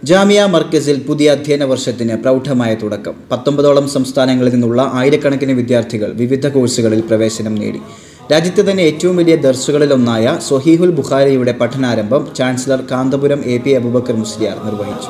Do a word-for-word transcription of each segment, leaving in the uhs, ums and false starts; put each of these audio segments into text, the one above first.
ജാമിയ മർക്കസിൽ പുതിയ അധ്യയന വർഷത്തിന് പ്രൗഢമായ തുടക്കം. പത്തൊമ്പതോളം സംസ്ഥാനങ്ങളിൽ നിന്നുള്ള ആയിരക്കണക്കിന് വിദ്യാർത്ഥികൾ വിവിധ കോഴ്സുകളിൽ പ്രവേശനം നേടി. രാജ്യത്തെ തന്നെ ഏറ്റവും വലിയ ദർസുകളിലൊന്നായ സ്വഹീഹുൽ ബുഖാരിയുടെ പഠനാരംഭം chancellor Kanthapuram A P Abubakar Musliyar നിർവഹിച്ചു.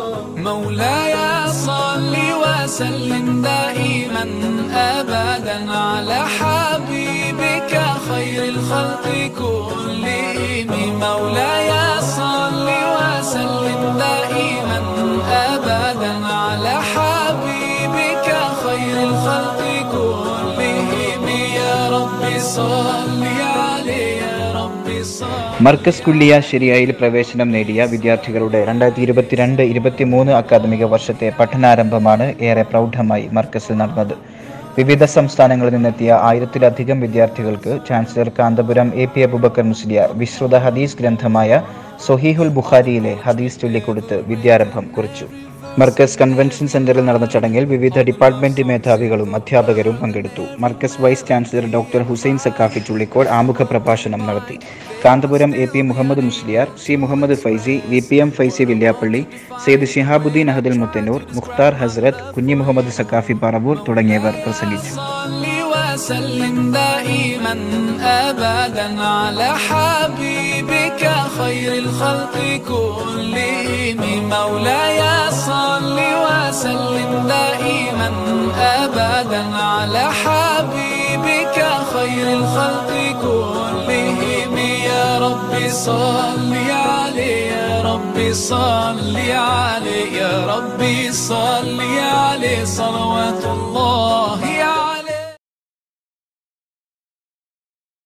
മർക്കസ് കുല്ലിയ ശരിയായിൽ പ്രവേശനം നേടിയ വിദ്യാർത്ഥികളുടെ രണ്ടായിരത്തി ഇരുപത്തിരണ്ട് ഇരുപത്തിമൂന്ന് അക്കാദമിക വർഷത്തെ പഠനാരംഭമാണ് ഏറെ പ്രൗഢമായി മർക്കസിൽ നടന്നത്. വിവിധ സംസ്ഥാനങ്ങളിൽ നിന്നെത്തിയ ആയിരത്തിലധികം വിദ്യാർത്ഥികൾക്ക് chancellor Kanthapuram A P Abubakar Musliyar വിശ്രുത ഹദീസ് ഗ്രന്ഥമായ സ്വഹീഹുൽ ബുഖാരിയിലെ ഹദീസ് ചൊല്ലിക്കൊടുത്ത് വിദ്യാരംഭം കുറിച്ചു. മർക്കസ് കൺവെൻഷൻ സെന്ററിൽ നടന്ന ചടങ്ങിൽ വിവിധ ഡിപ്പാർട്ട്മെന്റ് മേധാവികളും അധ്യാപകരും പങ്കെടുത്തു. Markaz vice chancellor doctor Hussain Saqafi Chullikode ആമുഖ പ്രഭാഷണം നടത്തി. Kanthapuram A P Muhammad Musliyar, C Muhammad Faizi, V P M Faizi Villiappally, Sayyid Shihabuddin Ahdal Muthanoor, Mukhtar Hazrat, Kunhi Muhammad Saqafi Paravur തുടങ്ങിയവർ പ്രസംഗിച്ചു. وسلم دائما أبدا على حبيبك خير الخلق كلهم مولاي صل وسلم دائما أبدا على حبيبك خير الخلق كلهم يا رب صل عليه يا رب صل عليه يا رب صل عليه صلوات الله